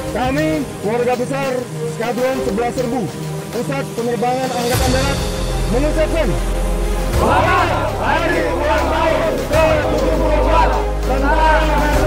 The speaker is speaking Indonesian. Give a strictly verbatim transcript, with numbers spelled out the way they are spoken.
Kami, keluarga besar Skadron sebelas Serbu, Pusat Penerbangan Angkatan Darat, mengucapkan selamat hari ulang tahun ke tujuh puluh empat Tentara